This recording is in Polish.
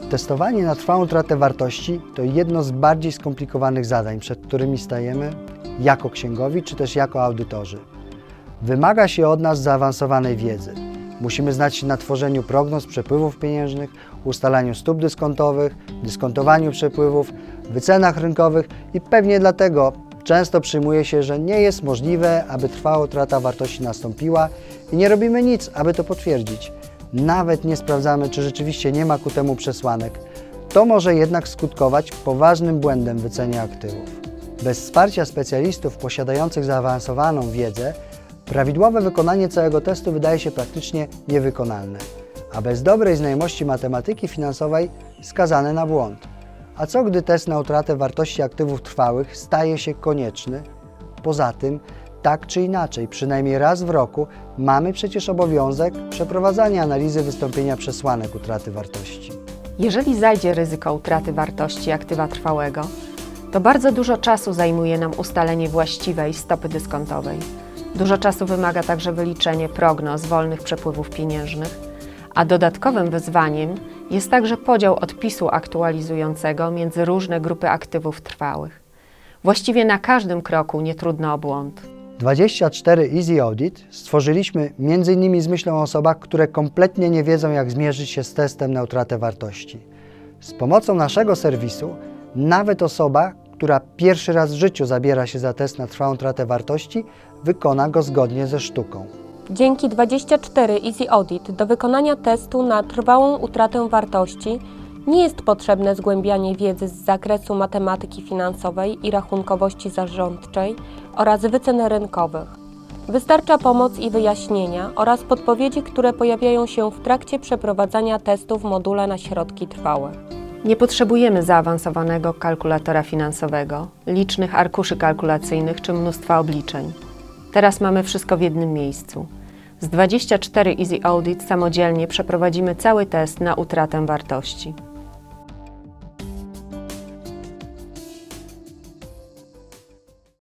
Testowanie na trwałą utratę wartości to jedno z bardziej skomplikowanych zadań, przed którymi stajemy jako księgowi czy też jako audytorzy. Wymaga się od nas zaawansowanej wiedzy. Musimy znać się na tworzeniu prognoz przepływów pieniężnych, ustalaniu stóp dyskontowych, dyskontowaniu przepływów, wycenach rynkowych i pewnie dlatego często przyjmuje się, że nie jest możliwe, aby trwała utrata wartości nastąpiła i nie robimy nic, aby to potwierdzić. Nawet nie sprawdzamy, czy rzeczywiście nie ma ku temu przesłanek. To może jednak skutkować poważnym błędem w wycenie aktywów. Bez wsparcia specjalistów posiadających zaawansowaną wiedzę, prawidłowe wykonanie całego testu wydaje się praktycznie niewykonalne, a bez dobrej znajomości matematyki finansowej skazane na błąd. A co gdy test na utratę wartości aktywów trwałych staje się konieczny? Poza tym, tak czy inaczej, przynajmniej raz w roku mamy przecież obowiązek przeprowadzania analizy wystąpienia przesłanek utraty wartości. Jeżeli zajdzie ryzyko utraty wartości aktywa trwałego, to bardzo dużo czasu zajmuje nam ustalenie właściwej stopy dyskontowej. Dużo czasu wymaga także wyliczenie prognoz wolnych przepływów pieniężnych, a dodatkowym wyzwaniem jest także podział odpisu aktualizującego między różne grupy aktywów trwałych. Właściwie na każdym kroku nie trudno o błąd. 24 Easy Audit stworzyliśmy m.in. z myślą o osobach, które kompletnie nie wiedzą, jak zmierzyć się z testem na utratę wartości. Z pomocą naszego serwisu nawet osoba, która pierwszy raz w życiu zabiera się za test na trwałą utratę wartości, wykona go zgodnie ze sztuką. Dzięki 24 Easy Audit do wykonania testu na trwałą utratę wartości nie jest potrzebne zgłębianie wiedzy z zakresu matematyki finansowej i rachunkowości zarządczej oraz wycen rynkowych. Wystarcza pomoc i wyjaśnienia oraz podpowiedzi, które pojawiają się w trakcie przeprowadzania testu w module na środki trwałe. Nie potrzebujemy zaawansowanego kalkulatora finansowego, licznych arkuszy kalkulacyjnych czy mnóstwa obliczeń. Teraz mamy wszystko w jednym miejscu. Z 24 Easy Audit samodzielnie przeprowadzimy cały test na utratę wartości.